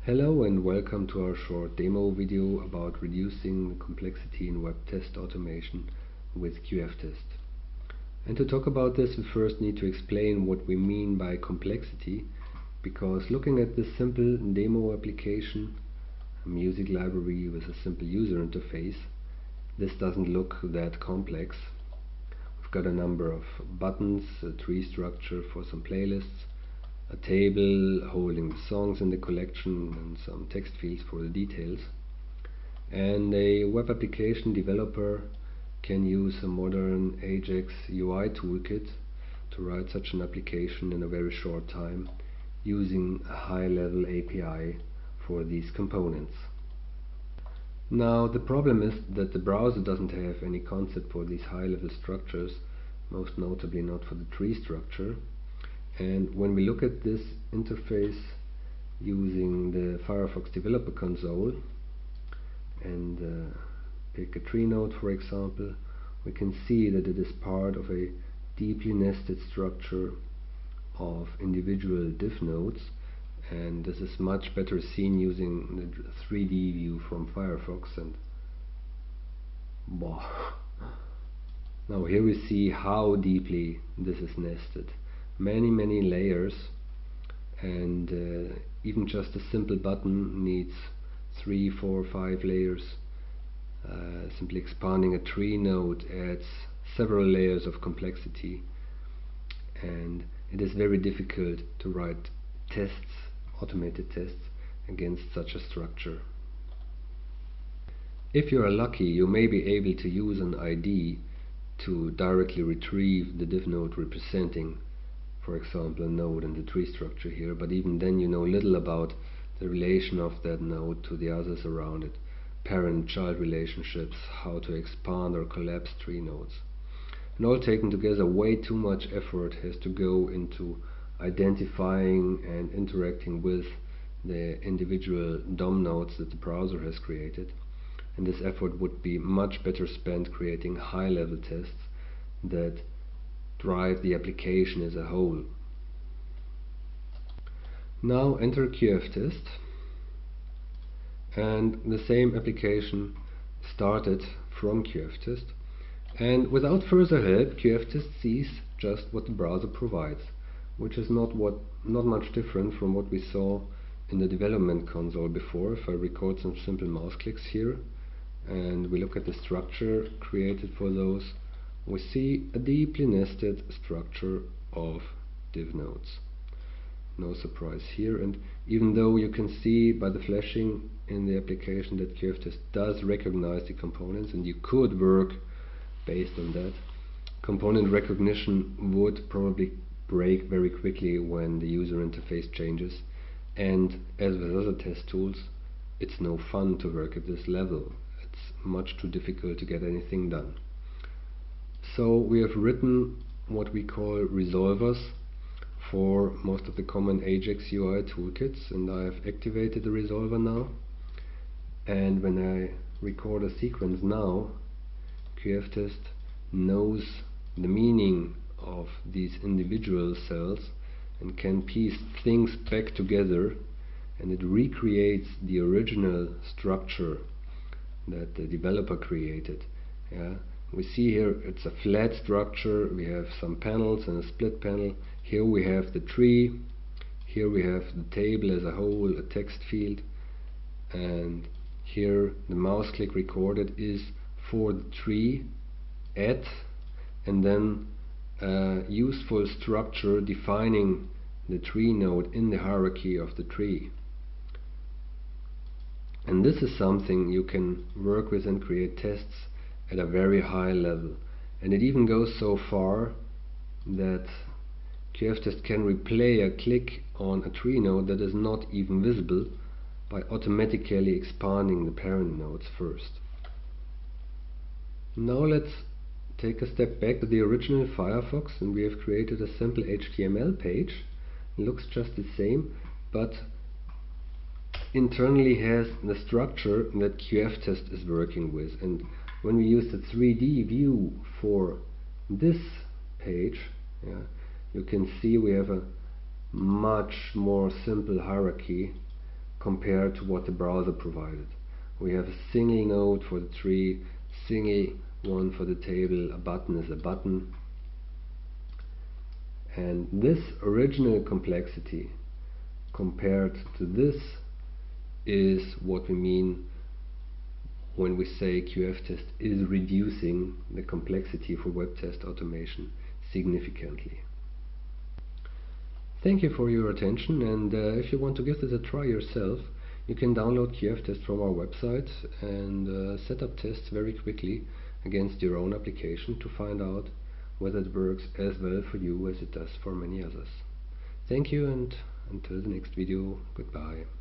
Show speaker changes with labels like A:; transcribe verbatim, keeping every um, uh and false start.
A: Hello and welcome to our short demo video about reducing the complexity in web test automation with Q F test. And to talk about this, we first need to explain what we mean by complexity, because looking at this simple demo application, a music library with a simple user interface, this doesn't look that complex. We've got a number of buttons, a tree structure for some playlists, a table holding the songs in the collection, and some text fields for the details. And a web application developer can use a modern Ajax U I toolkit to write such an application in a very short time using a high-level A P I for these components. Now the problem is that the browser doesn't have any concept for these high-level structures, most notably not for the tree structure. And when we look at this interface using the Firefox Developer Console and uh, pick a tree node, for example, we can see that it is part of a deeply nested structure of individual div nodes, and this is much better seen using the three D view from Firefox. And wow. Now here we see how deeply this is nested. Many many layers, and uh, even just a simple button needs three, four, five layers. Uh, simply expanding a tree node adds several layers of complexity, and it is very difficult to write tests, automated tests, against such a structure. If you are lucky, you may be able to use an I D to directly retrieve the div node representing, for example, a node in the tree structure here, but even then you know little about the relation of that node to the others around it, parent-child relationships, how to expand or collapse tree nodes. And all taken together, way too much effort has to go into identifying and interacting with the individual D O M nodes that the browser has created, and this effort would be much better spent creating high-level tests that drive the application as a whole. Now enter Q F test, and the same application started from Q F test, and without further help Q F test sees just what the browser provides, which is not what not much different from what we saw in the development console before. If I record some simple mouse clicks here and we look at the structure created for those, we see a deeply nested structure of div nodes. No surprise here, and even though you can see by the flashing in the application that Q F test does recognize the components, and you could work based on that, component recognition would probably break very quickly when the user interface changes, and as with other test tools, it's no fun to work at this level. It's much too difficult to get anything done. So we have written what we call resolvers for most of the common Ajax U I toolkits, and I have activated the resolver now. And when I record a sequence now, Q F test knows the meaning of these individual cells and can piece things back together, and it recreates the original structure that the developer created. Yeah. We see here it's a flat structure, we have some panels and a split panel. Here we have the tree, here we have the table as a whole, a text field, and here the mouse click recorded is for the tree at, and then a useful structure defining the tree node in the hierarchy of the tree. And this is something you can work with and create tests at a very high level, and it even goes so far that Q F test can replay a click on a tree node that is not even visible by automatically expanding the parent nodes first. Now let's take a step back to the original Firefox, and we have created a simple H T M L page. It looks just the same, but internally has the structure that Q F test is working with. And when we use the three D view for this page, yeah, you can see we have a much more simple hierarchy compared to what the browser provided. We have a single node for the tree, single one for the table, a button is a button. And this original complexity compared to this is what we mean when we say Q F test is reducing the complexity for web test automation significantly. Thank you for your attention, and uh, if you want to give this a try yourself, you can download Q F test from our website and uh, set up tests very quickly against your own application to find out whether it works as well for you as it does for many others. Thank you, and until the next video, goodbye.